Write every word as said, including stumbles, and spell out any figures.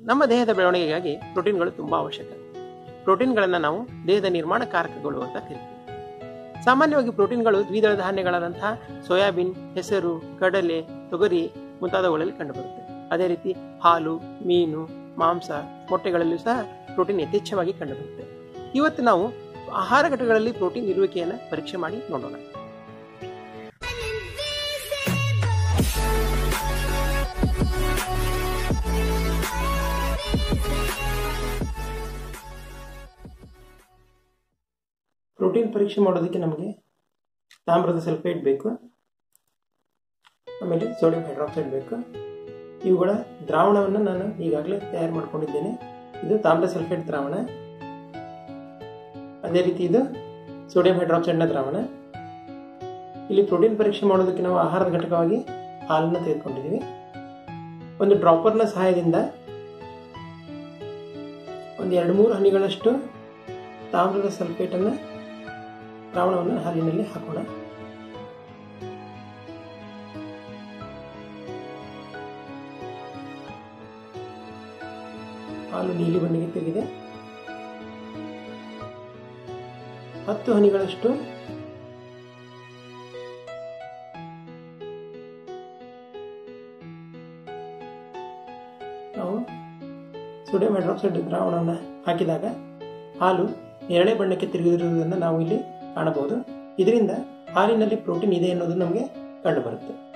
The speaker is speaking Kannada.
ನಮ್ಮ ದೇಹದ ಬೆಳವಣಿಗೆಗಾಗಿ ಪ್ರೋಟೀನ್ಗಳು ತುಂಬ ಅವಶ್ಯಕ. ಪ್ರೋಟೀನ್ಗಳನ್ನು ನಾವು ದೇಹದ ನಿರ್ಮಾಣ ಕಾರಕಗಳು ಅಂತ ಕರಿತೀವಿ. ಸಾಮಾನ್ಯವಾಗಿ ಪ್ರೋಟೀನ್ಗಳು ದ್ವಿದಳ ಧಾನ್ಯಗಳಾದಂತಹ ಸೋಯಾಬೀನ್, ಹೆಸರು, ಕಡಲೆ, ತೊಗರಿ ಮುಂತಾದವುಗಳಲ್ಲಿ ಕಂಡುಬರುತ್ತೆ. ಅದೇ ರೀತಿ ಹಾಲು, ಮೀನು, ಮಾಂಸ, ಮೊಟ್ಟೆಗಳಲ್ಲೂ ಸಹ ಪ್ರೋಟೀನ್ ಯಥೇಚ್ಛವಾಗಿ ಕಂಡುಬರುತ್ತೆ. ಇವತ್ತು ನಾವು ಆಹಾರ ಘಟಕಗಳಲ್ಲಿ ಪ್ರೋಟೀನ್ ಇರುವಿಕೆಯನ್ನು ಪರೀಕ್ಷೆ ಮಾಡಿ ನೋಡೋಣ. ಪ್ರೋಟೀನ್ ಪರೀಕ್ಷೆ ಮಾಡೋದಕ್ಕೆ ನಮಗೆ ತಾಮ್ರದ ಸಲ್ಫೇಟ್ ಬೇಕು, ಆಮೇಲೆ ಸೋಡಿಯಂ ಹೈಡ್ರಾಕ್ಸೈಡ್ ಬೇಕು. ಇವುಗಳ ದ್ರಾವಣವನ್ನು ನಾನು ಈಗಾಗಲೇ ತಯಾರು ಮಾಡ್ಕೊಂಡಿದ್ದೇನೆ. ಇದು ತಾಮ್ರ ಸಲ್ಫೇಟ್ ದ್ರಾವಣ. ಅದೇ ರೀತಿ ಇದು ಸೋಡಿಯಂ ಹೈಡ್ರಾಕ್ಸೈಡ್ನ ದ್ರಾವಣ. ಇಲ್ಲಿ ಪ್ರೋಟೀನ್ ಪರೀಕ್ಷೆ ಮಾಡೋದಕ್ಕೆ ನಾವು ಆಹಾರದ ಘಟಕವಾಗಿ ಹಾಲನ್ನು ತೆಗೆದುಕೊಂಡಿದ್ದೀವಿ. ಒಂದು ಡ್ರಾಪರ್ನ ಸಹಾಯದಿಂದ ಒಂದು ಎರಡು ಮೂರು ಹನಿಗಳಷ್ಟು ತಾಮ್ರದ ಸಲ್ಫೇಟನ್ನು ದ್ರಾವಣವನ್ನು ಹಾಲಿನಲ್ಲಿ ಹಾಕೋಣ. ಹಾಲು ನೀಲಿ ಬಣ್ಣಕ್ಕೆ ತಿರುಗಿದೆ. ಹತ್ತು ಹನಿಗಳಷ್ಟು ನಾವು ಸೋಡಿಯಂ ಹೈಡ್ರಾಕ್ಸೈಡ್ ದ್ರಾವಣವನ್ನು ಹಾಕಿದಾಗ ಹಾಲು ನೇರಳೆ ಬಣ್ಣಕ್ಕೆ ತಿರುಗಿರುವುದನ್ನು ನಾವು ಇಲ್ಲಿ ಕಾಣಬಹುದು. ಇದರಿಂದ ಹಾಲಿನಲ್ಲಿ ಪ್ರೋಟೀನ್ ಇದೆ ಅನ್ನೋದು ನಮಗೆ ಕಂಡುಬರುತ್ತೆ.